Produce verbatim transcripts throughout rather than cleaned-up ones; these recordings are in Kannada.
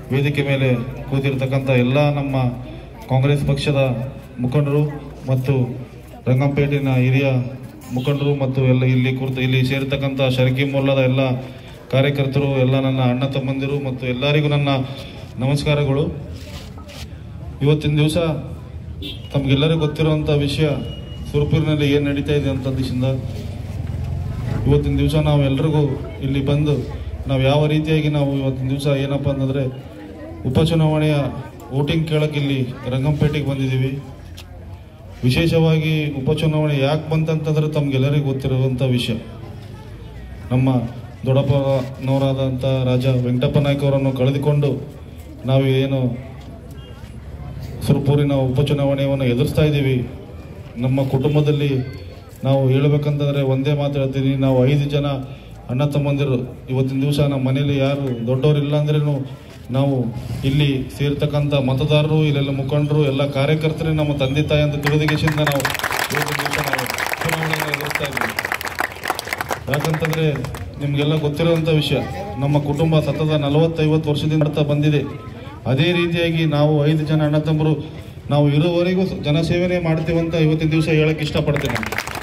ವೇದಿಕೆ ಮೇಲೆ ಕೂತಿರ್ತಕ್ಕಂಥ ಎಲ್ಲ ನಮ್ಮ ಕಾಂಗ್ರೆಸ್ ಪಕ್ಷದ ಮುಖಂಡರು ಮತ್ತು ರಂಗಂಪೇಟಿನ ಹಿರಿಯ ಮುಖಂಡರು ಮತ್ತು ಎಲ್ಲ ಇಲ್ಲಿ ಕುರಿತು ಇಲ್ಲಿ ಸೇರಿರ್ತಕ್ಕಂಥ ಶರ್ಕಿ ಮೊಲ್ಲದ ಎಲ್ಲ ಕಾರ್ಯಕರ್ತರು, ಎಲ್ಲ ನನ್ನ ಅಣ್ಣ ತಮ್ಮಂದಿರು ಮತ್ತು ಎಲ್ಲರಿಗೂ ನನ್ನ ನಮಸ್ಕಾರಗಳು. ಇವತ್ತಿನ ದಿವಸ ತಮಗೆಲ್ಲರಿಗೂ ಗೊತ್ತಿರುವಂಥ ವಿಷಯ, ಸುರಪುರಿನಲ್ಲಿ ಏನು ನಡೀತಾ ಇದೆ ಅಂತ ದಿವಸದಿಂದ ಇವತ್ತಿನ ದಿವಸ ನಾವು ಎಲ್ರಿಗೂ ಇಲ್ಲಿ ಬಂದು ನಾವು ಯಾವ ರೀತಿಯಾಗಿ ನಾವು ಇವತ್ತಿನ ದಿವಸ ಏನಪ್ಪ ಅಂತಂದರೆ ಉಪಚುನಾವಣೆಯ ವೋಟಿಂಗ್ ಕೇಳಕ್ಕೆ ಇಲ್ಲಿ ರಂಗಂಪೇಟೆಗೆ ಬಂದಿದ್ದೀವಿ. ವಿಶೇಷವಾಗಿ ಉಪಚುನಾವಣೆ ಯಾಕೆ ಬಂತಂತಂದರೆ ತಮಗೆಲ್ಲರಿಗೂ ಗೊತ್ತಿರುವಂಥ ವಿಷಯ, ನಮ್ಮ ದೊಡ್ಡಪ್ಪನವರಾದಂಥ ರಾಜ ವೆಂಕಟಪ್ಪ ನಾಯ್ಕ ಅವರನ್ನು ಕಳೆದುಕೊಂಡು ನಾವು ಏನು ಸುರಪುರಿನ ಉಪಚುನಾವಣೆಯನ್ನು ಎದುರಿಸ್ತಾ ಇದ್ದೀವಿ. ನಮ್ಮ ಕುಟುಂಬದಲ್ಲಿ ನಾವು ಹೇಳಬೇಕಂತಂದರೆ ಒಂದೇ ಮಾತು ಹೇಳ್ತೀನಿ, ನಾವು ಐದು ಜನ ಅಣ್ಣ ತಮ್ಮಂದಿರು. ಇವತ್ತಿನ ದಿವಸ ನಮ್ಮ ಮನೇಲಿ ಯಾರು ದೊಡ್ಡವರಿಲ್ಲ ಅಂದ್ರೂ ನಾವು ಇಲ್ಲಿ ಸೇರ್ತಕ್ಕಂಥ ಮತದಾರರು, ಇಲ್ಲೆಲ್ಲ ಮುಖಂಡರು, ಎಲ್ಲ ಕಾರ್ಯಕರ್ತರೇ ನಮ್ಮ ತಂದೆ ತಾಯಿ ಅಂತ ತಿಳಿದಿಗೆಸಿಂದ ನಾವು ಇವತ್ತಿನ ದಿವಸ ನಾವು ಚುನಾವಣೆಯನ್ನು ಎದುರಿಸ್ತಾ ಇದ್ದೀವಿ. ಯಾಕಂತಂದರೆ ನಿಮಗೆಲ್ಲ ಗೊತ್ತಿರುವಂಥ ವಿಷಯ, ನಮ್ಮ ಕುಟುಂಬ ಸತತ ನಲವತ್ತೈವತ್ತು ವರ್ಷದಿಂದ ಮಾಡ್ತಾ ಬಂದಿದೆ. ಅದೇ ರೀತಿಯಾಗಿ ನಾವು ಐದು ಜನ ಅಣ್ಣ ತಮ್ಮರು ನಾವು ಇರುವವರೆಗೂ ಜನಸೇವನೆ ಮಾಡ್ತೀವಂತ ಇವತ್ತಿನ ದಿವಸ ಹೇಳಕ್ಕೆ ಇಷ್ಟಪಡ್ತೇನೆ.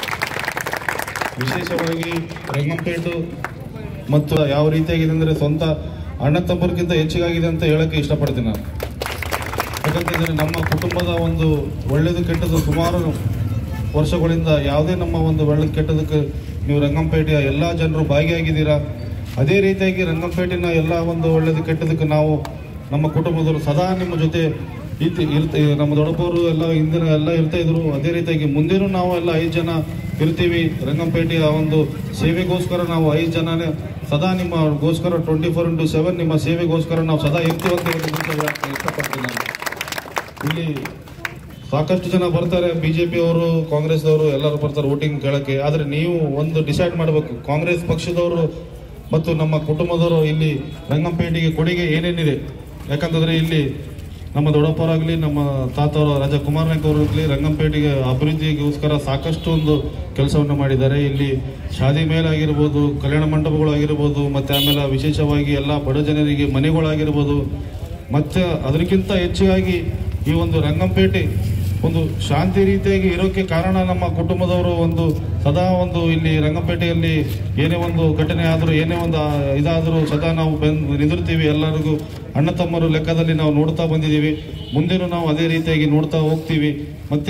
ವಿಶೇಷವಾಗಿ ರಂಗಂಪೇಟು ಮತ್ತು ಯಾವ ರೀತಿಯಾಗಿದೆ ಅಂದರೆ ಸ್ವಂತ ಅಣ್ಣ ತಮ್ಮರಿಗಿಂತ ಹೆಚ್ಚಿಗಾಗಿದೆ ಅಂತ ಹೇಳಕ್ಕೆ ಇಷ್ಟಪಡ್ತೀನಿ ನಾನು. ಯಾಕಂತಂದರೆ ನಮ್ಮ ಕುಟುಂಬದ ಒಂದು ಒಳ್ಳೆಯದು ಕೆಟ್ಟದ್ದು ಸುಮಾರು ವರ್ಷಗಳಿಂದ ಯಾವುದೇ ನಮ್ಮ ಒಂದು ಒಳ್ಳೆದು ಕೆಟ್ಟದಕ್ಕೆ ನೀವು ರಂಗಂಪೇಟೆಯ ಎಲ್ಲ ಜನರು ಭಾಗಿಯಾಗಿದ್ದೀರಾ. ಅದೇ ರೀತಿಯಾಗಿ ರಂಗಂಪೇಟಿನ ಎಲ್ಲ ಒಂದು ಒಳ್ಳೆಯದು ಕೆಟ್ಟದಕ್ಕೆ ನಾವು ನಮ್ಮ ಕುಟುಂಬದವರು ಸದಾ ನಿಮ್ಮ ಜೊತೆ ಇತ್ತು ಇರ್ತ ನಮ್ಮ ದೊಡ್ಡಪ್ಪವರು ಎಲ್ಲ ಹಿಂದಿನ ಎಲ್ಲ ಇರ್ತಾ ಇದ್ರು. ಅದೇ ರೀತಿಯಾಗಿ ಮುಂದೇನೂ ನಾವು ಎಲ್ಲ ಐದು ಜನ ಇರ್ತೀವಿ. ರಂಗಂಪೇಟೆಯ ಒಂದು ಸೇವೆಗೋಸ್ಕರ ನಾವು ಐದು ಜನನೇ ಸದಾ ನಿಮ್ಮಗೋಸ್ಕರ ಟ್ವೆಂಟಿ ಫೋರ್ ಇಂಟು ಸೆವೆನ್ ನಿಮ್ಮ ಸೇವೆಗೋಸ್ಕರ ನಾವು ಸದಾ ಇರ್ತೀವಿ ಅಂತ ಇಷ್ಟಪಡ್ತೀನಿ ನಾನು. ಇಲ್ಲಿ ಸಾಕಷ್ಟು ಜನ ಬರ್ತಾರೆ, ಬಿ ಜೆ ಪಿಯವರು, ಕಾಂಗ್ರೆಸ್ದವರು ಎಲ್ಲರೂ ಬರ್ತಾರೆ ವೋಟಿಂಗ್ ಕೇಳೋಕ್ಕೆ. ಆದರೆ ನೀವು ಒಂದು ಡಿಸೈಡ್ ಮಾಡಬೇಕು, ಕಾಂಗ್ರೆಸ್ ಪಕ್ಷದವರು ಮತ್ತು ನಮ್ಮ ಕುಟುಂಬದವರು ಇಲ್ಲಿ ರಂಗಂಪೇಟೆಗೆ ಕೊಡುಗೆ ಏನೇನಿದೆ. ಯಾಕಂತಂದರೆ ಇಲ್ಲಿ ನಮ್ಮ ದೊಡ್ಡಪ್ಪರಾಗಲಿ, ನಮ್ಮ ತಾತವರು ರಾಜ ಕುಮಾರ್ ನಾಯ್ಕ ಅವರಾಗಲಿ ರಂಗಂಪೇಟೆಗೆ ಅಭಿವೃದ್ಧಿಗೋಸ್ಕರ ಸಾಕಷ್ಟು ಒಂದು ಕೆಲಸವನ್ನು ಮಾಡಿದ್ದಾರೆ. ಇಲ್ಲಿ ಶಾದಿ ಮೇಲಾಗಿರ್ಬೋದು, ಕಲ್ಯಾಣ ಮಂಟಪಗಳಾಗಿರ್ಬೋದು, ಮತ್ತು ಆಮೇಲೆ ವಿಶೇಷವಾಗಿ ಎಲ್ಲ ಬಡ ಜನರಿಗೆ ಮನೆಗಳಾಗಿರ್ಬೋದು, ಮತ್ತು ಅದಕ್ಕಿಂತ ಹೆಚ್ಚಾಗಿ ಈ ಒಂದು ರಂಗಂಪೇಟೆ ಒಂದು ಶಾಂತಿ ರೀತಿಯಾಗಿ ಇರೋಕ್ಕೆ ಕಾರಣ ನಮ್ಮ ಕುಟುಂಬದವರು ಒಂದು ಸದಾ ಒಂದು ಇಲ್ಲಿ ರಂಗಂಪೇಟೆಯಲ್ಲಿ ಏನೇ ಒಂದು ಘಟನೆ ಆದರೂ ಏನೇ ಒಂದು ಇದಾದರೂ ಸದಾ ನಾವು ಬಂದು ನಿಂದಿರ್ತೀವಿ. ಎಲ್ಲರಿಗೂ ಅಣ್ಣ ತಮ್ಮರು ಲೆಕ್ಕದಲ್ಲಿ ನಾವು ನೋಡ್ತಾ ಬಂದಿದ್ದೀವಿ, ಮುಂದೇನೂ ನಾವು ಅದೇ ರೀತಿಯಾಗಿ ನೋಡ್ತಾ ಹೋಗ್ತೀವಿ. ಮತ್ತು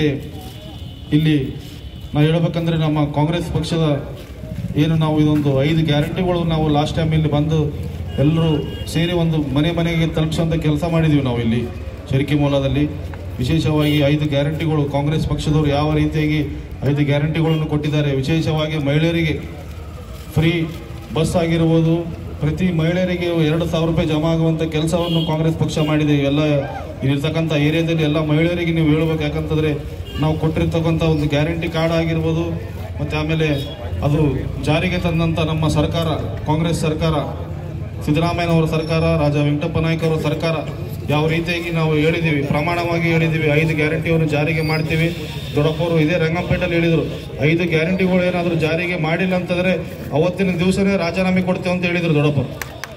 ಇಲ್ಲಿ ನಾವು ಹೇಳಬೇಕಂದ್ರೆ ನಮ್ಮ ಕಾಂಗ್ರೆಸ್ ಪಕ್ಷದ ಏನು ನಾವು ಇದೊಂದು ಐದು ಗ್ಯಾರಂಟಿಗಳು ನಾವು ಲಾಸ್ಟ್ ಟೈಮ್ ಇಲ್ಲಿ ಬಂದು ಎಲ್ಲರೂ ಸೇರಿ ಒಂದು ಮನೆ ಮನೆಗೆ ತಲುಪಿಸುವಂಥ ಕೆಲಸ ಮಾಡಿದ್ದೀವಿ ನಾವು ಇಲ್ಲಿ ಶರ್ಕಿ ಮೂಲದಲ್ಲಿ. ವಿಶೇಷವಾಗಿ ಐದು ಗ್ಯಾರಂಟಿಗಳು ಕಾಂಗ್ರೆಸ್ ಪಕ್ಷದವರು ಯಾವ ರೀತಿಯಾಗಿ ಐದು ಗ್ಯಾರಂಟಿಗಳನ್ನು ಕೊಟ್ಟಿದ್ದಾರೆ. ವಿಶೇಷವಾಗಿ ಮಹಿಳೆಯರಿಗೆ ಫ್ರೀ ಬಸ್ ಆಗಿರ್ಬೋದು, ಪ್ರತಿ ಮಹಿಳೆಯರಿಗೆ ಎರಡು ಸಾವಿರ ರೂಪಾಯಿ ಜಮಾ ಆಗುವಂಥ ಕೆಲಸವನ್ನು ಕಾಂಗ್ರೆಸ್ ಪಕ್ಷ ಮಾಡಿದೆ. ಎಲ್ಲ ಇರ್ತಕ್ಕಂಥ ಏರಿಯಾದಲ್ಲಿ ಎಲ್ಲ ಮಹಿಳೆಯರಿಗೆ ನೀವು ಹೇಳಬೇಕು. ಯಾಕಂತಂದರೆ ನಾವು ಕೊಟ್ಟಿರ್ತಕ್ಕಂಥ ಒಂದು ಗ್ಯಾರಂಟಿ ಕಾರ್ಡ್ ಆಗಿರ್ಬೋದು, ಮತ್ತು ಆಮೇಲೆ ಅದು ಜಾರಿಗೆ ತಂದಂಥ ನಮ್ಮ ಸರ್ಕಾರ, ಕಾಂಗ್ರೆಸ್ ಸರ್ಕಾರ, ಸಿದ್ದರಾಮಯ್ಯನವರ ಸರ್ಕಾರ, ರಾಜ ವೆಂಕಟಪ್ಪ ನಾಯ್ಕ ಅವರ ಸರ್ಕಾರ ಯಾವ ರೀತಿಯಾಗಿ ನಾವು ಹೇಳಿದ್ದೀವಿ, ಪ್ರಮಾಣವಾಗಿ ಹೇಳಿದ್ದೀವಿ, ಐದು ಗ್ಯಾರಂಟಿಯನ್ನು ಜಾರಿಗೆ ಮಾಡ್ತೀವಿ. ದೊಡ್ಡಪ್ಪವರು ಇದೇ ರಂಗಂಪೇಟೆಯಲ್ಲಿ ಹೇಳಿದರು, ಐದು ಗ್ಯಾರಂಟಿಗಳು ಏನಾದರೂ ಜಾರಿಗೆ ಮಾಡಿಲ್ಲ ಅಂತಂದರೆ ಅವತ್ತಿನ ದಿವಸನೇ ರಾಜೀನಾಮೆ ಕೊಡ್ತೇವೆ ಅಂತ ಹೇಳಿದರು ದೊಡ್ಡಪ್ಪರು.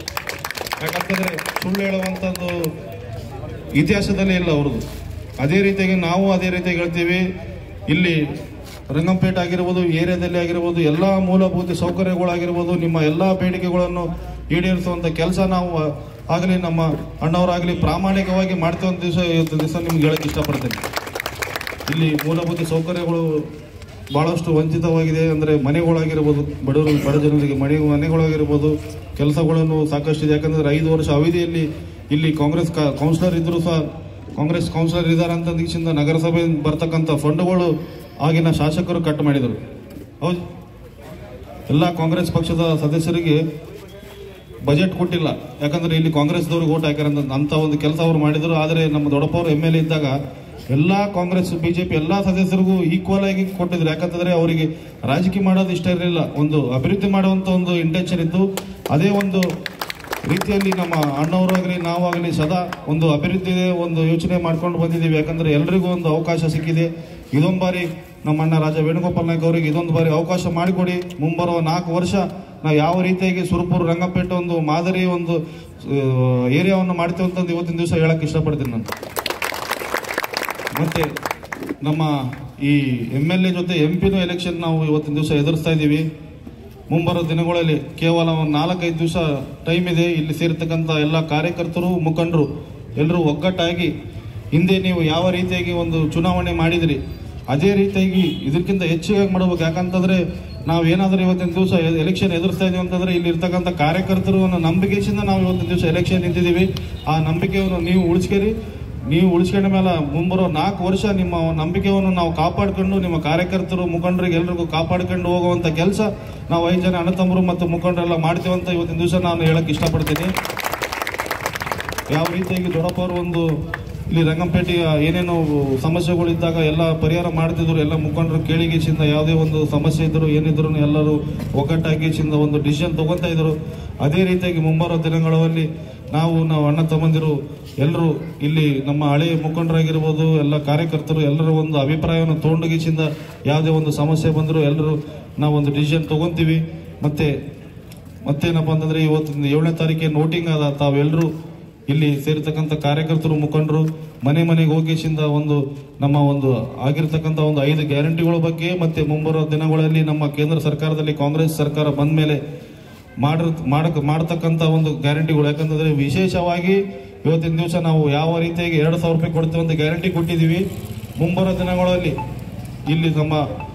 ಯಾಕಂತಂದರೆ ಸುಳ್ಳು ಹೇಳುವಂಥದ್ದು ಇತಿಹಾಸದಲ್ಲೇ ಇಲ್ಲ ಅವ್ರದ್ದು. ಅದೇ ರೀತಿಯಾಗಿ ನಾವು ಅದೇ ರೀತಿಯಾಗಿ ಹೇಳ್ತೀವಿ. ಇಲ್ಲಿ ರಂಗಂಪೇಟೆ ಆಗಿರ್ಬೋದು, ಏರಿಯಾದಲ್ಲಿ ಆಗಿರ್ಬೋದು, ಎಲ್ಲ ಮೂಲಭೂತ ಸೌಕರ್ಯಗಳಾಗಿರ್ಬೋದು, ನಿಮ್ಮ ಎಲ್ಲ ಬೇಡಿಕೆಗಳನ್ನು ಈಡೇರಿಸುವಂಥ ಕೆಲಸ ನಾವು ಆಗಲಿ ನಮ್ಮ ಅಣ್ಣವರಾಗಲಿ ಪ್ರಾಮಾಣಿಕವಾಗಿ ಮಾಡ್ತೇವೆ ದಿವಸ ಇವತ್ತು ದಿವಸ ನಿಮ್ಗೆ ಹೇಳಕ್ಕೆ ಇಷ್ಟಪಡ್ತೇನೆ. ಇಲ್ಲಿ ಮೂಲಭೂತ ಸೌಕರ್ಯಗಳು ಭಾಳಷ್ಟು ವಂಚಿತವಾಗಿದೆ. ಅಂದರೆ ಮನೆಗಳಾಗಿರ್ಬೋದು, ಬಡವರು ಬಡ ಜನರಿಗೆ ಮನೆ ಮನೆಗಳಾಗಿರ್ಬೋದು, ಕೆಲಸಗಳನ್ನು ಸಾಕಷ್ಟು ಇದೆ. ಯಾಕಂದರೆ ಐದು ವರ್ಷ ಅವಧಿಯಲ್ಲಿ ಇಲ್ಲಿ ಕಾಂಗ್ರೆಸ್ ಕೌನ್ಸಿಲರ್ ಇದ್ದರೂ ಸಹ ಕಾಂಗ್ರೆಸ್ ಕೌನ್ಸಿಲರ್ ಇದ್ದಾರೆ ಅಂತ ದೀಕ್ಷಿಂದ ನಗರಸಭೆ ಬರ್ತಕ್ಕಂಥ ಫಂಡ್ಗಳು ಆಗಿನ ಶಾಸಕರು ಕಟ್ ಮಾಡಿದರು. ಹೌದು, ಎಲ್ಲ ಕಾಂಗ್ರೆಸ್ ಪಕ್ಷದ ಸದಸ್ಯರಿಗೆ ಬಜೆಟ್ ಕೊಟ್ಟಿಲ್ಲ. ಯಾಕಂದರೆ ಇಲ್ಲಿ ಕಾಂಗ್ರೆಸ್ದವ್ರಿಗೆ ಓಟ್ ಹಾಕ್ಯಾರ ಅಂತ ಒಂದು ಕೆಲಸ ಅವರು ಮಾಡಿದರು. ಆದರೆ ನಮ್ಮ ದೊಡ್ಡಪ್ಪವರು ಎಮ್ ಎಲ್ ಎ ಇದ್ದಾಗ ಎಲ್ಲ ಕಾಂಗ್ರೆಸ್ ಬಿ ಜೆ ಪಿ ಎಲ್ಲ ಸದಸ್ಯರಿಗೂ ಈಕ್ವಲ್ ಆಗಿ ಕೊಟ್ಟಿದ್ರು. ಯಾಕಂತಂದರೆ ಅವರಿಗೆ ರಾಜಕೀಯ ಮಾಡೋದು ಇಷ್ಟ ಇರಲಿಲ್ಲ, ಒಂದು ಅಭಿವೃದ್ಧಿ ಮಾಡುವಂಥ ಒಂದು ಇಂಟೆನ್ಷನ್ ಇತ್ತು. ಅದೇ ಒಂದು ರೀತಿಯಲ್ಲಿ ನಮ್ಮ ಅಣ್ಣವರಾಗಲಿ ನಾವಾಗಲಿ ಸದಾ ಒಂದು ಅಭಿವೃದ್ಧಿ ಒಂದು ಯೋಚನೆ ಮಾಡ್ಕೊಂಡು ಬಂದಿದ್ದೀವಿ. ಯಾಕಂದರೆ ಎಲ್ರಿಗೂ ಒಂದು ಅವಕಾಶ ಸಿಕ್ಕಿದೆ. ಇದೊಂದು ಬಾರಿ ನಮ್ಮ ಅಣ್ಣ ರಾಜ ವೇಣುಗೋಪಾಲ್ ನಾಯ್ಕ ಅವರಿಗೆ ಇದೊಂದು ಬಾರಿ ಅವಕಾಶ ಮಾಡಿಕೊಡಿ. ಮುಂಬರುವ ನಾಲ್ಕು ವರ್ಷ ನಾವು ಯಾವ ರೀತಿಯಾಗಿ ಸುರಪುರ ರಂಗಪೇಟೆ ಒಂದು ಮಾದರಿ ಒಂದು ಏರಿಯಾವನ್ನು ಮಾಡ್ತೇವೆ ಅಂತಂದು ಇವತ್ತಿನ ದಿವಸ ಹೇಳಕ್ ಇಷ್ಟಪಡ್ತೀನಿ ನಾನು. ಮತ್ತೆ ನಮ್ಮ ಈ ಎಮ್ ಎಲ್ ಎ ಜೊತೆ ಎಂ ಪಿನೂ ಎಲೆಕ್ಷನ್ ನಾವು ಇವತ್ತಿನ ದಿವಸ ಎದುರಿಸ್ತಾ ಇದ್ದೀವಿ. ಮುಂಬರೋ ದಿನಗಳಲ್ಲಿ ಕೇವಲ ಒಂದು ನಾಲ್ಕೈದು ದಿವಸ ಟೈಮ್ ಇದೆ. ಇಲ್ಲಿ ಸೇರ್ತಕ್ಕಂಥ ಎಲ್ಲ ಕಾರ್ಯಕರ್ತರು ಮುಖಂಡರು ಎಲ್ಲರೂ ಒಗ್ಗಟ್ಟಾಗಿ ಹಿಂದೆ ನೀವು ಯಾವ ರೀತಿಯಾಗಿ ಒಂದು ಚುನಾವಣೆ ಮಾಡಿದ್ರಿ ಅದೇ ರೀತಿಯಾಗಿ ಇದಕ್ಕಿಂತ ಹೆಚ್ಚಿಗಾಗಿ ಮಾಡಬೇಕು. ಯಾಕಂತಂದ್ರೆ ನಾವು ಏನಾದರೂ ಇವತ್ತಿನ ದಿವಸ ಎಲೆಕ್ಷನ್ ಎದುರಿಸ್ತಾ ಇದೀವಿ ಅಂತಂದ್ರೆ ಇಲ್ಲಿ ಇರ್ತಕ್ಕಂಥ ಕಾರ್ಯಕರ್ತರು ಅನ್ನೋ ನಂಬಿಕೆಯಿಂದ ನಾವು ಇವತ್ತಿನ ದಿವಸ ಎಲೆಕ್ಷನ್ ನಿಂತಿದ್ದೀವಿ. ಆ ನಂಬಿಕೆಯನ್ನು ನೀವು ಉಳಿಸ್ಕೇರಿ. ನೀವು ಉಳಿಸ್ಕೊಂಡ ಮೇಲೆ ಮುಂಬರೋ ನಾಲ್ಕು ವರ್ಷ ನಿಮ್ಮ ನಂಬಿಕೆಯನ್ನು ನಾವು ಕಾಪಾಡ್ಕೊಂಡು ನಿಮ್ಮ ಕಾರ್ಯಕರ್ತರು ಮುಖಂಡರಿಗೆ ಎಲ್ರಿಗೂ ಕಾಪಾಡ್ಕೊಂಡು ಹೋಗುವಂತ ಕೆಲಸ ನಾವು ಐದು ಜನ ಅಣ್ಣ ತಮ್ಮರು ಮತ್ತು ಮುಖಂಡರೆಲ್ಲ ಮಾಡ್ತೀವಂತ ಇವತ್ತಿನ ದಿವಸ ನಾನು ಹೇಳಕ್ ಇಷ್ಟಪಡ್ತೀನಿ. ಯಾವ ರೀತಿಯಾಗಿ ದೊಡ್ಡಪ್ಪವರು ಒಂದು ಇಲ್ಲಿ ರಂಗಂಪೇಟೆಯ ಏನೇನು ಸಮಸ್ಯೆಗಳಿದ್ದಾಗ ಎಲ್ಲ ಪರಿಹಾರ ಮಾಡ್ತಿದ್ರು. ಎಲ್ಲ ಮುಖಂಡರು ಕೇಳಿಗೆಸಿಂದ ಯಾವುದೇ ಒಂದು ಸಮಸ್ಯೆ ಇದ್ರು ಏನಿದ್ರು ಎಲ್ಲರೂ ಒಗ್ಗಟ್ಟಾಗಿಸಿಂದ ಒಂದು ಡಿಸಿಷನ್ ತಗೊಂತ ಇದ್ರು. ಅದೇ ರೀತಿಯಾಗಿ ಮುಂಬರೋ ದಿನಗಳಲ್ಲಿ ನಾವು ನಾವು ಅಣ್ಣ ತಮ್ಮಂದಿರು ಎಲ್ಲರೂ ಇಲ್ಲಿ ನಮ್ಮ ಹಳೆ ಮುಖಂಡರಾಗಿರ್ಬೋದು ಎಲ್ಲ ಕಾರ್ಯಕರ್ತರು ಎಲ್ಲರೂ ಒಂದು ಅಭಿಪ್ರಾಯವನ್ನು ತಗೊಂಡಗಿಸಿಂದ ಯಾವುದೇ ಒಂದು ಸಮಸ್ಯೆ ಬಂದರೂ ಎಲ್ಲರೂ ನಾವು ಒಂದು ಡಿಸಿಷನ್ ತಗೊಂತೀವಿ. ಮತ್ತೆ ಮತ್ತೇನಪ್ಪ ಅಂತಂದ್ರೆ ಇವತ್ತು ಏಳನೇ ತಾರೀಕಿಗೆ ನೋಟಿಂಗ್ ಆದ ತಾವೆಲ್ಲರೂ ಇಲ್ಲಿ ಸೇರಿರ್ತಕ್ಕಂಥ ಕಾರ್ಯಕರ್ತರು ಮುಖಂಡರು ಮನೆ ಮನೆಗೆ ಹೋಗಿಸಿಂದ ಒಂದು ನಮ್ಮ ಒಂದು ಆಗಿರ್ತಕ್ಕಂಥ ಒಂದು ಐದು ಗ್ಯಾರಂಟಿಗಳ ಬಗ್ಗೆ ಮತ್ತೆ ಮುಂಬರುವ ದಿನಗಳಲ್ಲಿ ನಮ್ಮ ಕೇಂದ್ರ ಸರ್ಕಾರದಲ್ಲಿ ಕಾಂಗ್ರೆಸ್ ಸರ್ಕಾರ ಬಂದ ಮೇಲೆ ಮಾಡ ಮಾಡಕ್ ಮಾಡತಕ್ಕಂಥ ಒಂದು ಗ್ಯಾರಂಟಿಗಳು. ಯಾಕಂತಂದ್ರೆ ವಿಶೇಷವಾಗಿ ಇವತ್ತಿನ ದಿವಸ ನಾವು ಯಾವ ರೀತಿಯಾಗಿ ಎರಡು ಸಾವಿರ ರೂಪಾಯಿ ಕೊಡ್ತೀವಿ ಅಂತ ಗ್ಯಾರಂಟಿ ಕೊಟ್ಟಿದ್ದೀವಿ. ಮುಂಬರುವ ದಿನಗಳಲ್ಲಿ ಇಲ್ಲಿ ನಮ್ಮ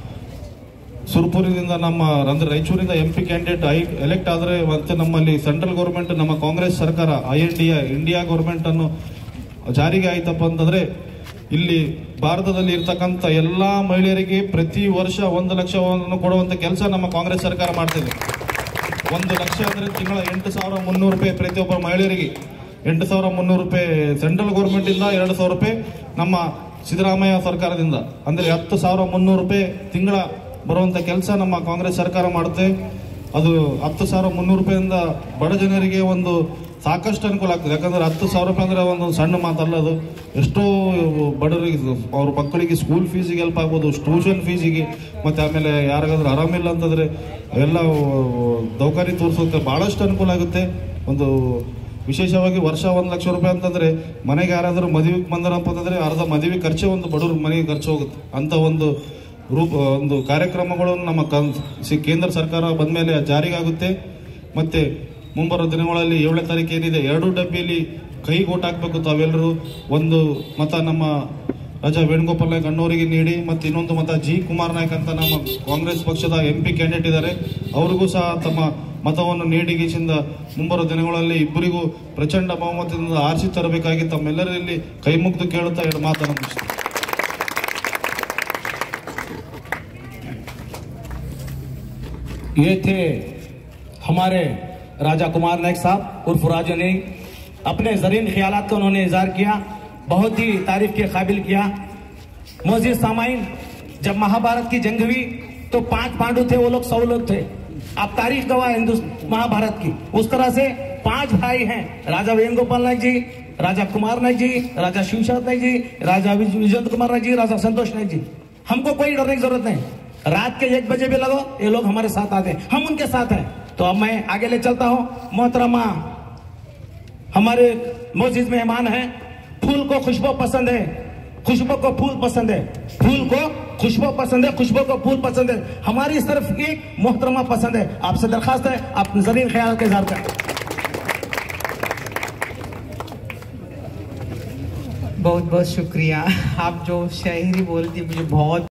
ಸುರಪುರದಿಂದ ನಮ್ಮ ಅಂದ್ರೆ ರಾಯಚೂರಿಂದ M P candidate I elect ಆದರೆ ಮತ್ತೆ ನಮ್ಮಲ್ಲಿ ಸೆಂಟ್ರಲ್ ಗೌರ್ಮೆಂಟ್ ನಮ್ಮ ಕಾಂಗ್ರೆಸ್ ಸರ್ಕಾರ I N D India government ಅನ್ನು ಜಾರಿಗೆ ಆಯ್ತಪ್ಪ ಅಂತಂದ್ರೆ ಇಲ್ಲಿ ಭಾರತದಲ್ಲಿ ಇರ್ತಕ್ಕಂಥ ಎಲ್ಲಾ ಮಹಿಳೆಯರಿಗೆ ಪ್ರತಿ ವರ್ಷ ಒಂದು ಲಕ್ಷವನ್ನು ಕೊಡುವಂತ ಕೆಲಸ ನಮ್ಮ ಕಾಂಗ್ರೆಸ್ ಸರ್ಕಾರ ಮಾಡ್ತಿದೆ. ಒಂದು ಲಕ್ಷ ಅಂದ್ರೆ ತಿಂಗಳ ಎಂಟು ಸಾವಿರ ಮುನ್ನೂರು ರೂಪಾಯಿ ಪ್ರತಿಯೊಬ್ಬ ಮಹಿಳೆಯರಿಗೆ, ಎಂಟು ಸಾವಿರ ಮುನ್ನೂರು ರೂಪಾಯಿ ಸೆಂಟ್ರಲ್ ಗೌರ್ಮೆಂಟ್ ಇಂದ, ಎರಡು ಸಾವಿರ ರೂಪಾಯಿ ನಮ್ಮ ಸಿದ್ದರಾಮಯ್ಯ ಸರ್ಕಾರದಿಂದ, ಅಂದ್ರೆ ಹತ್ತು ಸಾವಿರ ಮುನ್ನೂರು ರೂಪಾಯಿ ತಿಂಗಳ ಬರುವಂತ ಕೆಲಸ ನಮ್ಮ ಕಾಂಗ್ರೆಸ್ ಸರ್ಕಾರ ಮಾಡುತ್ತೆ. ಅದು ಹತ್ತು ಸಾವಿರ ಮುನ್ನೂರು ರೂಪಾಯಿಂದ ಬಡ ಜನರಿಗೆ ಒಂದು ಸಾಕಷ್ಟು ಅನುಕೂಲ ಆಗ್ತದೆ. ಯಾಕಂದ್ರೆ ಹತ್ತು ಸಾವಿರ ರೂಪಾಯಿ ಅಂದ್ರೆ ಒಂದು ಸಣ್ಣ ಮಾತಲ್ಲ, ಅದು ಎಷ್ಟೋ ಬಡವರಿಗೆ ಅವ್ರ ಮಕ್ಕಳಿಗೆ ಸ್ಕೂಲ್ ಫೀಸಿಗೆ ಹೆಲ್ಪ್ ಆಗ್ಬೋದು, ಟ್ಯೂಷನ್ ಫೀಸಿಗೆ, ಮತ್ತೆ ಆಮೇಲೆ ಯಾರಿಗಾದ್ರೂ ಆರಾಮಿಲ್ಲ ಅಂತಂದ್ರೆ ಎಲ್ಲ ದೌಖಾನಿ ತೋರಿಸೋಕೆ ಬಹಳಷ್ಟು ಅನುಕೂಲ ಆಗುತ್ತೆ. ಒಂದು ವಿಶೇಷವಾಗಿ ವರ್ಷ ಒಂದು ಲಕ್ಷ ರೂಪಾಯಿ ಅಂತಂದ್ರೆ ಮನೆಗೆ ಯಾರಾದ್ರೂ ಮದುವೆಗೆ ಬಂದರಪ್ಪ ಅಂತಂದ್ರೆ ಅರ್ಧ ಮದುವೆ ಖರ್ಚೆ ಒಂದು ಬಡವ್ರ ಮನೆಗೆ ಖರ್ಚು ಹೋಗುತ್ತೆ. ಅಂತ ಒಂದು ರೂಪ ಒಂದು ಕಾರ್ಯಕ್ರಮಗಳನ್ನು ನಮ್ಮ ಕೇಂದ್ರ ಸರ್ಕಾರ ಬಂದ ಮೇಲೆ ಜಾರಿಗಾಗುತ್ತೆ. ಮತ್ತೆ ಮುಂಬರುವ ದಿನಗಳಲ್ಲಿ ಏಳನೇ ತಾರೀಕು ಏನಿದೆ ಎರಡು ಡಬ್ಬಿಯಲ್ಲಿ ಕೈಗೆ ಓಟ್ ಹಾಕ್ಬೇಕು ತಾವೆಲ್ಲರೂ. ಒಂದು ಮತ ನಮ್ಮ ರಾಜಾ ವೇಣುಗೋಪಾಲ್ ನಾಯ್ಕ ಅಣ್ಣವರಿಗೆ ನೀಡಿ, ಮತ್ತೆ ಇನ್ನೊಂದು ಮತ ಜಿ ಕುಮಾರ್ ನಾಯ್ಕ್ ಅಂತ ನಮ್ಮ ಕಾಂಗ್ರೆಸ್ ಪಕ್ಷದ ಎಂ ಪಿ ಕ್ಯಾಂಡಿಡೇಟ್ ಇದ್ದಾರೆ, ಅವರಿಗೂ ಸಹ ತಮ್ಮ ಮತವನ್ನು ನೀಡಿಗಿಸಿಂದ ಮುಂಬರುವ ದಿನಗಳಲ್ಲಿ ಇಬ್ಬರಿಗೂ ಪ್ರಚಂಡ ಬಹುಮತದಿಂದ ಆರಿಸಿ ತರಬೇಕಾಗಿ ತಮ್ಮೆಲ್ಲರಲ್ಲಿ ಕೈ ಮುಗಿದು ಕೇಳುತ್ತಾ ಎರಡು ಮಾತನ್ನು ಮುಗಿಸ್ತೀನಿ. ये थे हमारे राजा कुमार नायक साहब उर्फ राजा ने अपने ज़रीन ख्यालात का उन्होंने इज़हार किया, बहुत ही तारीफ के काबिल किया। मोअज़्ज़िज़ सामाइन, जब महाभारत की जंग हुई तो पांच पांडु थे, वो लोग सौ लोग थे। आप तारीफ गवाह हिंदुस्तान महाभारत की, उस तरह से पांच भाई हैं, राजा वेणुगोपाल नायक जी, राजा कुमार नायक जी, राजा शिवशास्त्री नायक जी, राजा विजेंद्र कुमार नायक जी, राजा संतोष नायक जी। हमको कोई डरने की जरूरत नहीं। रात के एक बजे भी लगो ये लोग हमारे साथ आते हैं, हम उनके साथ हैं। तो अब मैं आगे ले चलता हूं। मोहतरमा हमारे मोअज़्ज़िज़ मेहमान हैं, फूल को खुशबू पसंद है, खुशबू को फूल पसंद है, फूल को खुशबू पसंद है, खुशबू को फूल पसंद है। हमारी सिर्फ एक मोहतरमा पसंद है। आपसे दरखास्त है आप ज़रीन ख्याल के इज़हार करें। बहुत बहुत शुक्रिया। आप जो शायरी बोलती मुझे बहुत